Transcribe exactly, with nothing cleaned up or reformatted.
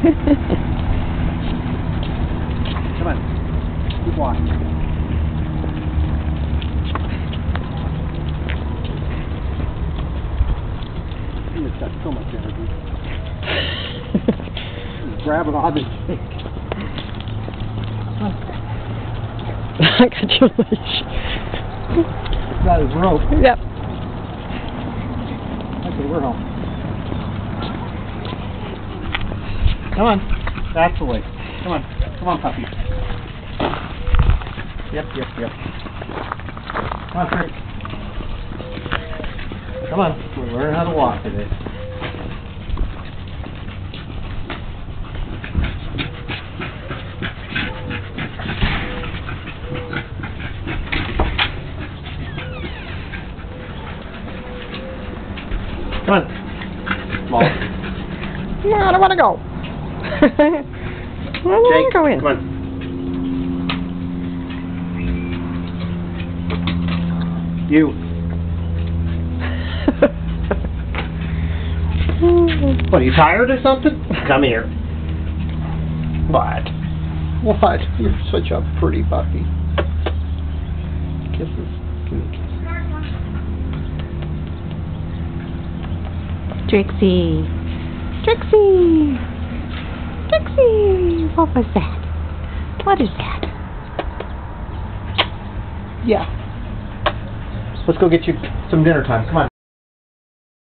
Come on. Keep walking. It's got so much energy. He's grabbing on the stick. I got your leash. It's got his rope. Yep. Okay, we're home. Come on. That's the way. Come on. Come on, puppy. Yep, yep, yep. Come on, Frank. Come on. We're learning how to walk today. Come on. Small. No, I don't want to go. I don't want to go in. Come on. You. What, are you tired or something? Come here. What? What? You're such a pretty puppy. Kisses. Give me a kiss. Trixie. Trixie. Trixie. What was that? What is that? Yeah. Let's go get you some dinner time. Come on.